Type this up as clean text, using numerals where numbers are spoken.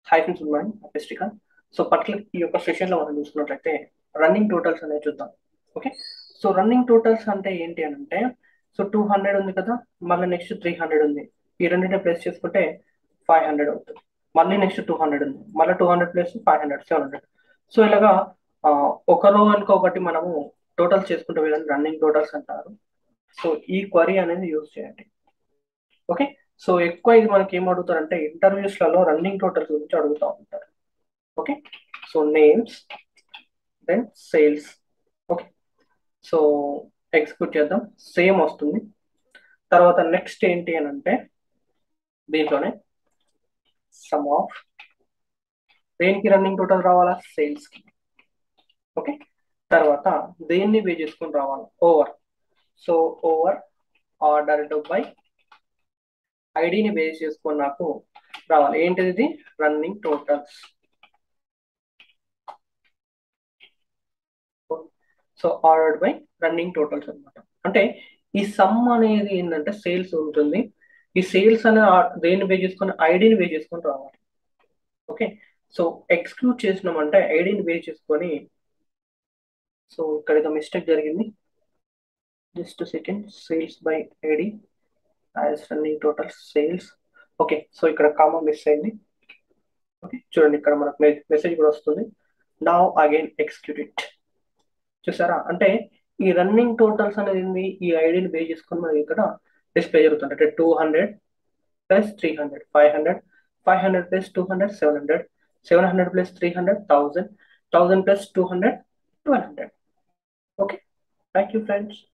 Hyphens ఉన్నాయి అపెస్టికా. So particular ఈ యొక్క సెషన్లో మనం చూసుకున్నట్లయితే రన్నింగ్ టోటల్స్ అనేది చూద్దాం. ఓకే, సో రన్నింగ్ టోటల్స్ అంటే ఏంటి అని అంటే, సో 200 ఉంది కదా, మళ్ళీ నెక్స్ట్ 300 ఉంది, ఈ రెండింటిని ప్లేస్ చేసుకుంటే 500 అవుతుంది. మళ్ళీ నెక్స్ట్ 200 ఉంది, మళ్ళీ 200 ప్లస్ 500 700. సో ఇలాగా ఒక రో వెనుక ఒకటి మనము టోటల్స్ చేసుకుంటే వీళ్ళని రన్నింగ్ టోటల్స్ అంటారు. సో ఈ క్వరీ అనేది యూజ్ చేయండి. ఓకే, సో ఎక్కువ ఇది మనకి ఏం అడుగుతారంటే ఇంటర్వ్యూస్లలో రన్నింగ్ టోటల్స్ గురించి అడుగుతూ ఉంటారు. Okay, so names then sales. Okay, so execute చేద్దాం, సేమ్ వస్తుంది. తర్వాత నెక్స్ట్ ఏంటి అని అంటే దీంట్లోనే సమ్ ఆఫ్ దేనికి రన్నింగ్ టోటల్ రావాలా, సేల్స్ కి. ఓకే, తర్వాత దేన్ని బే చేసుకొని రావాలి, over. So over ordered by ఐడిని బేస్ చేసుకొని నాకు రావాలి. ఏంటిది ఇది, running totals. So ordered by running totals అనమాట. అంటే ఈ సమ్ అనేది ఏంటంటే సేల్స్ ఉంటుంది. ఈ సేల్స్ అనే దేన్ని బేస్ చేసుకొని, ఐడిని బేస్ చేసుకొని రావాలి. ఓకే, సో ఎక్స్క్లూడ్ చేసినామంటే ఐడిని బేస్ చేసుకొని. సో ఇక్కడ ఏదో మిస్టేక్ జరిగింది, just second. Sales by ID as running total sales. Okay, so ఇక్కడ కామా మిస్ అయింది. ఓకే, చూడండి ఇక్కడ మనకు మెసేజ్ కూడా వస్తుంది, నౌ అగైన్ ఎక్స్క్యూట్ ఇట్. చూసారా, అంటే ఈ రన్నింగ్ టోటల్స్ అనేది ఈ ఐడిని బేస్ చేసుకొని మనకి ఇక్కడ డిస్ప్లే జరుగుతుంది. అంటే 200 plus 300 500, 500 plus 200 700, 700 plus 300 1000, 1000 plus 200 1200. Okay, thank you friends.